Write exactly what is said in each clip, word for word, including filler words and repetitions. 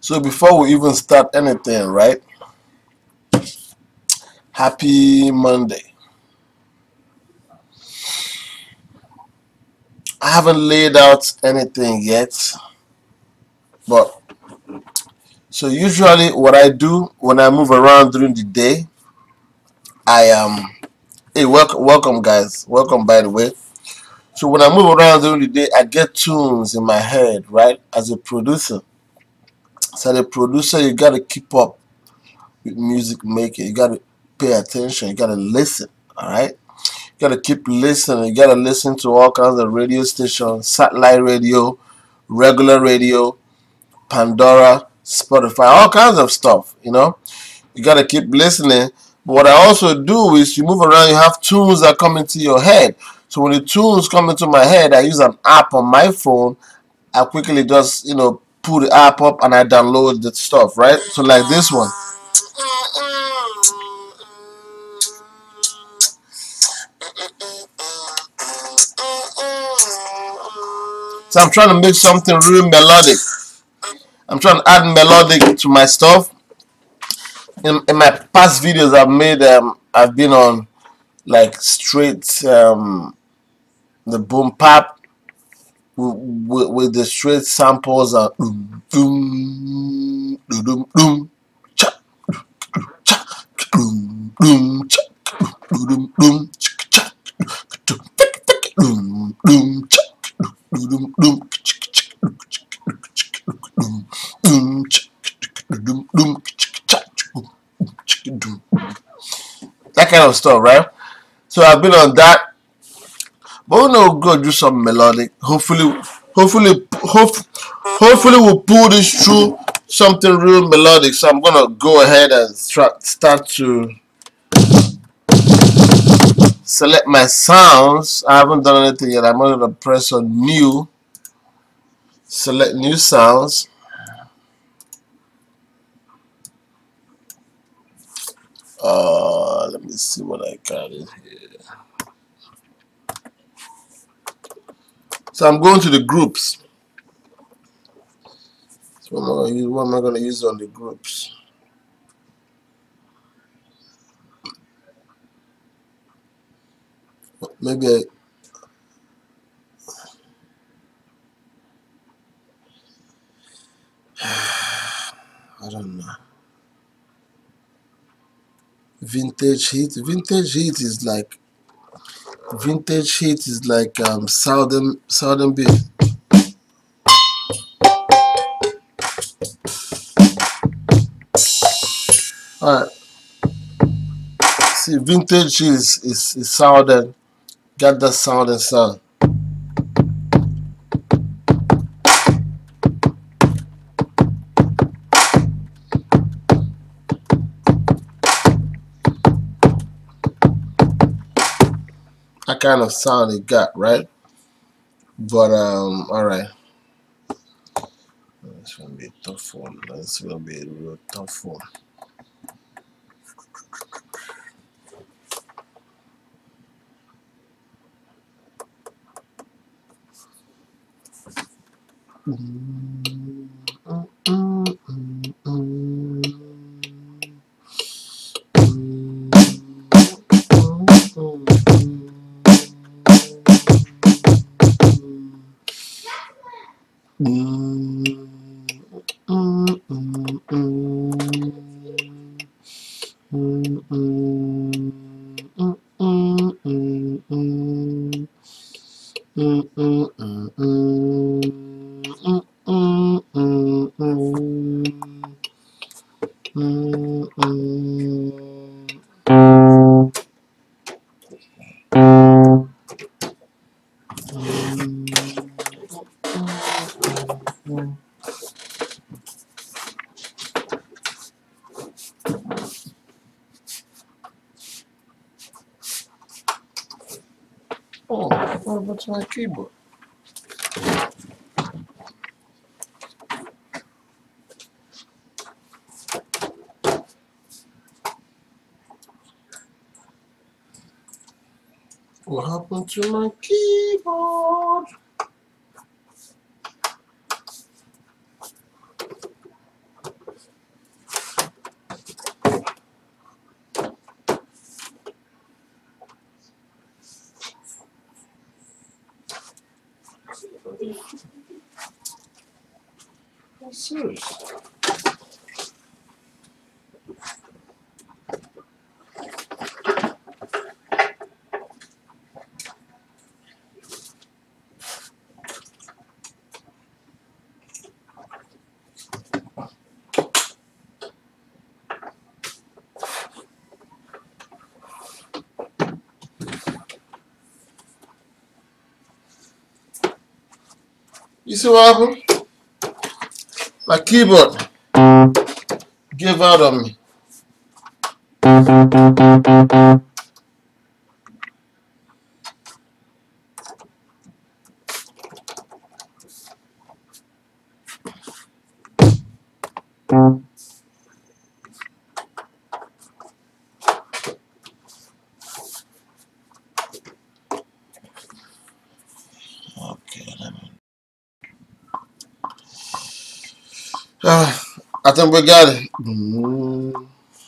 So before we even start anything, right? Happy Monday. I haven't laid out anything yet, but so usually what I do when I move around during the day, I um hey welcome welcome guys, welcome by the way. So when I move around during the day, I get tunes in my head, right? As a producer, so as a producer, you gotta keep up with music making. You gotta pay attention. You gotta listen. All right. You gotta keep listening. You gotta listen to all kinds of radio stations, satellite radio, regular radio, Pandora, Spotify, all kinds of stuff. You know, you gotta keep listening. But what I also do is you move around. You have tunes that come into your head. So when the tunes come into my head, I use an app on my phone. I quickly just you know pull the app up and I download the stuff. Right. So like this one. So I'm trying to make something real melodic. I'm trying to add melodic to my stuff. In, in my past videos I've made, um, I've been on like straight um, the boom pop with, with, with the straight samples and boom boom boom boom cha cha boom boom cha boom boom cha boom boom cha boom boom that kind of stuff, right? So I've been on that, but we're gonna go do some melodic. Hopefully, hopefully, hope, hopefully we'll pull this through something real melodic. So I'm gonna go ahead and start start to select my sounds. I haven't done anything yet. I'm gonna press on new, select new sounds. Uh, let me see what I got in here. So I'm going to the groups. So what am I going to use, what am I going to use on the groups? Maybe I, I don't know. Vintage Heat. Vintage Heat is like Vintage Heat is like um Southern Southern beat. Alright. See, Vintage Heat is, is, is Southern. Got that Southern sound. That kind of sound it got, right? But um alright. This gonna be a tough one. This gonna be a real tough one. Oh, what about my keyboard? What happened to my keyboard? Serious. You see what happened? My keyboard gave out on me. Okay, let me. Uh, I think we got it. Mm-hmm.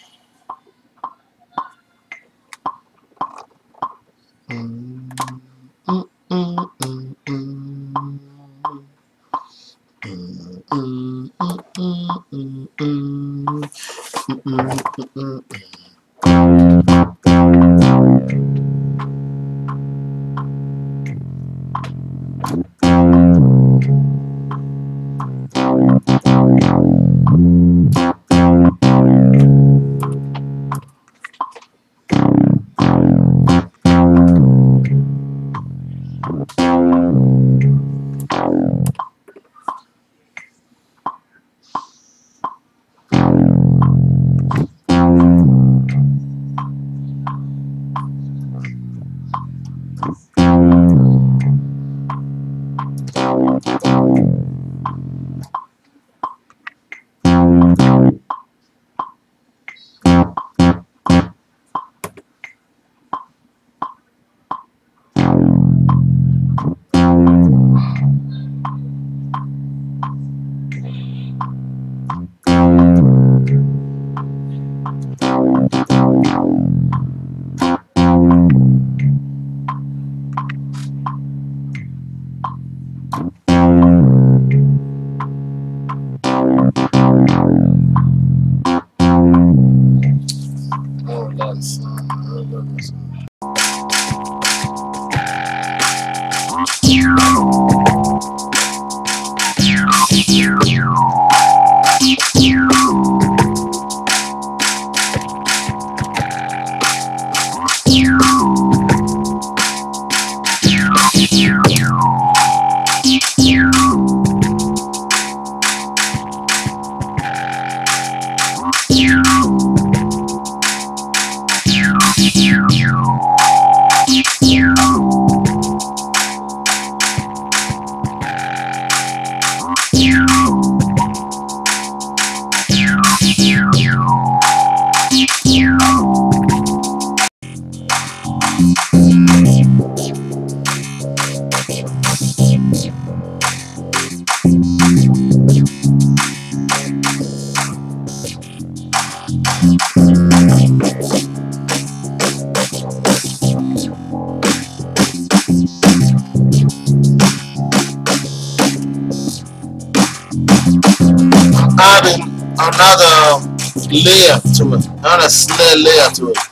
Adding another layer to it, another snare layer to it.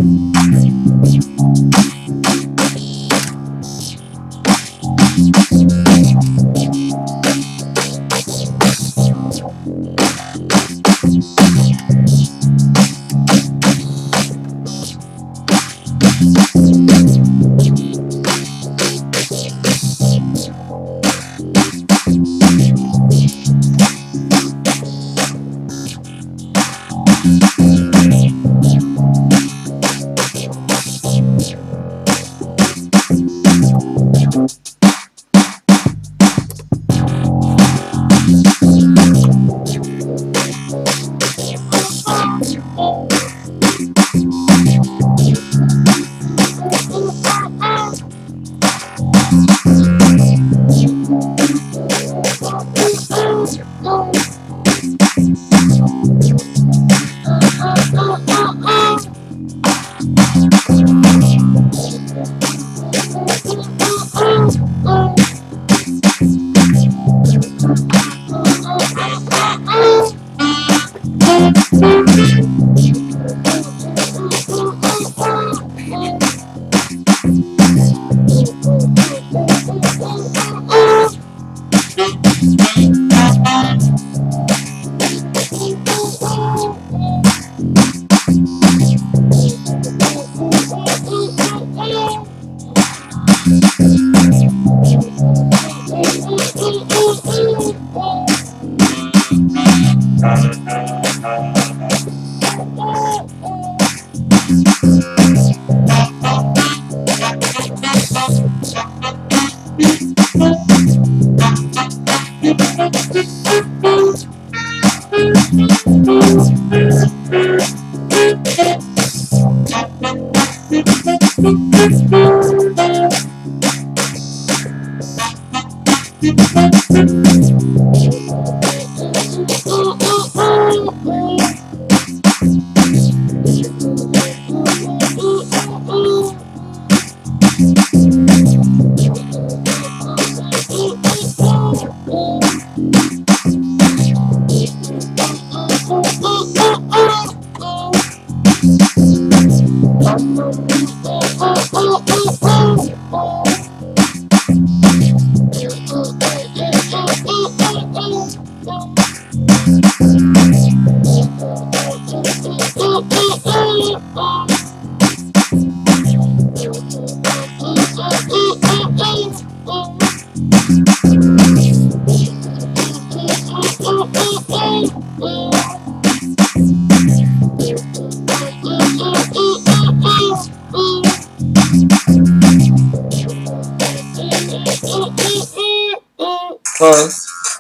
Alright.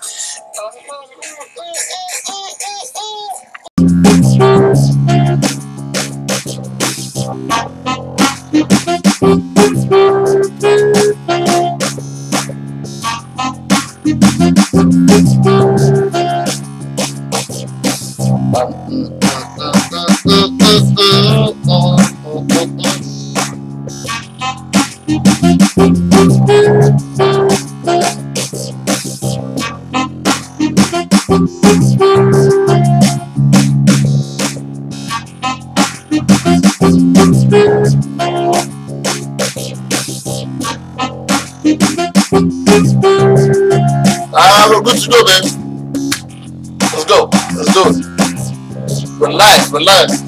Ah, we're good to go, man. Let's go. Let's do it. Relax, relax.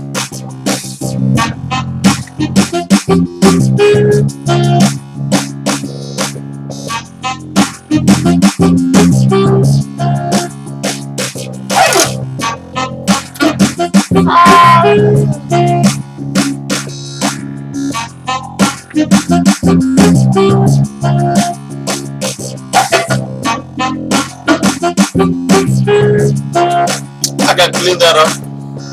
I can clean that up.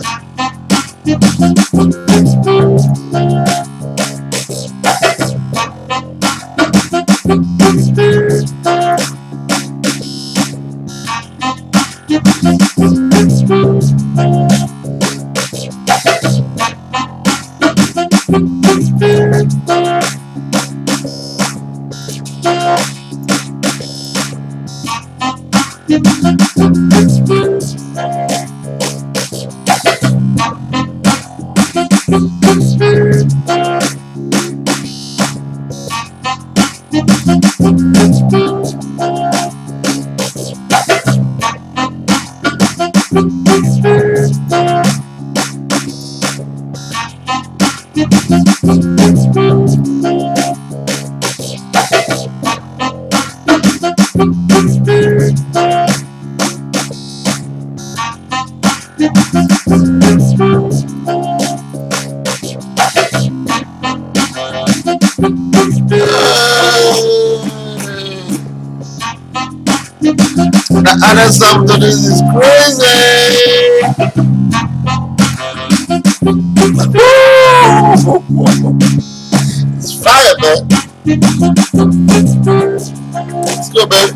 The other side to this is crazy. It's fire, man. Let's go, baby.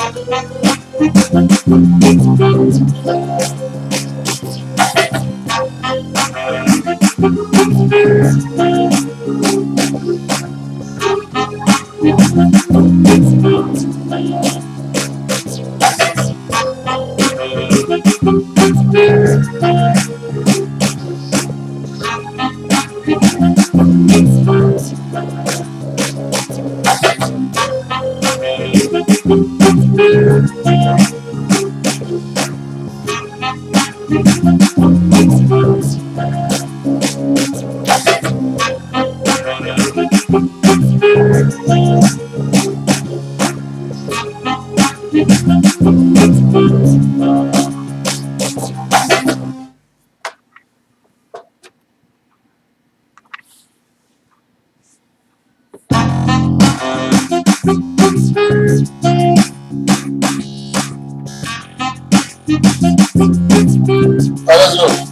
let's go.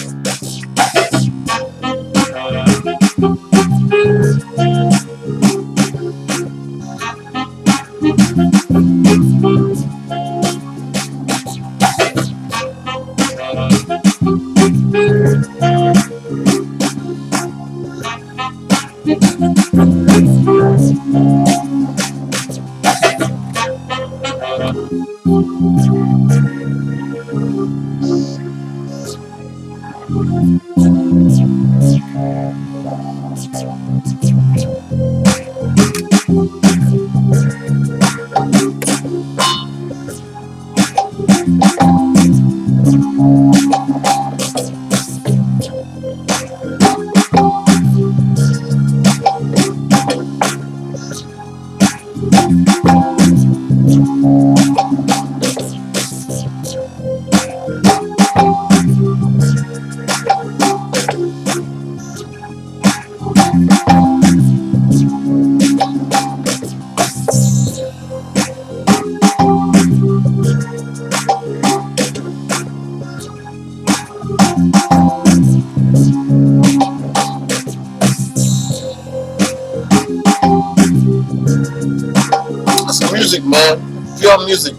That's music, man. Pure music.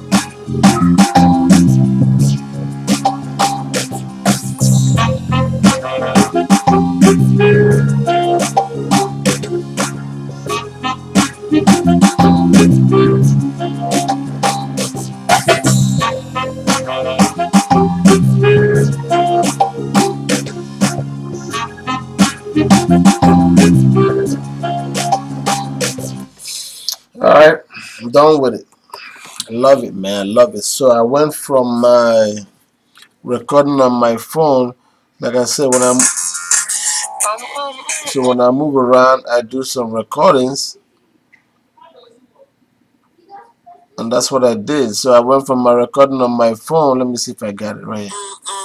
Alright, I'm done with it. I love it, man. I love it. So I went from my recording on my phone, like I said, when I'm so when I move around, I do some recordings, and that's what I did. So I went from my recording on my phone. Let me see if I got it right.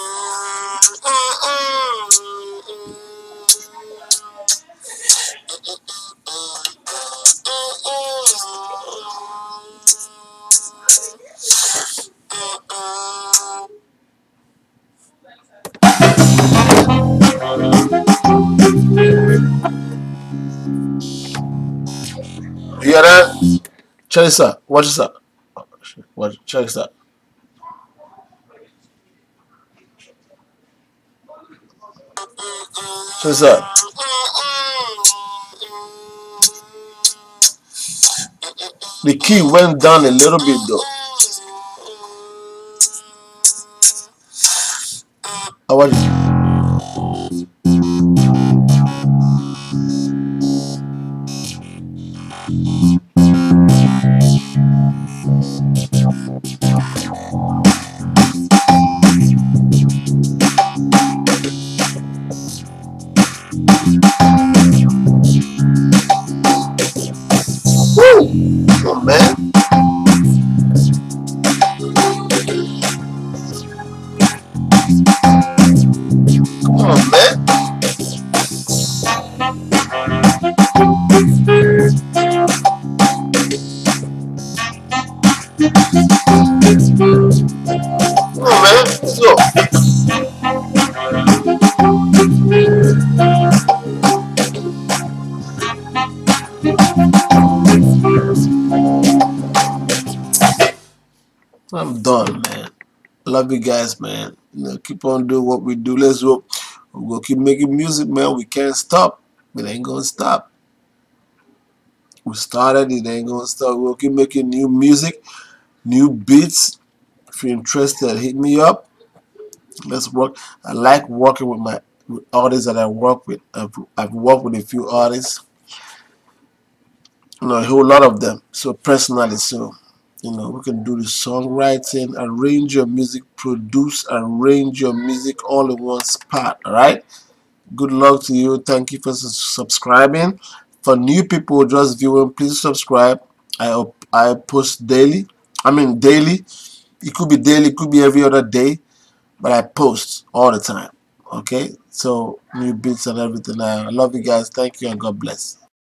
You hear that? Check this out. Watch this out. Watch. Check this out. Check this out. The key went down a little bit though. I watch it. Woo! Come on, man. Come on, man. Come on, man. Let's go. I'm done, man. Love you guys, man. You know, keep on doing what we do. Let's go. We'll keep making music, man. We can't stop. It ain't gonna stop. We started, it ain't gonna stop. We'll keep making new music, new beats. If you're interested, hit me up. Let's work. I like working with my with artists that I work with. I've, I've worked with a few artists, you know, a whole lot of them. So personally, so you know, we can do the songwriting, arrange your music, produce, arrange your music all in one spot. All right. Good luck to you. Thank you for subscribing. For new people just viewing, please subscribe. I up, I post daily. I mean daily. It could be daily, it could be every other day, but I post all the time. Okay, so new beats and everything. I love you guys. Thank you and God bless.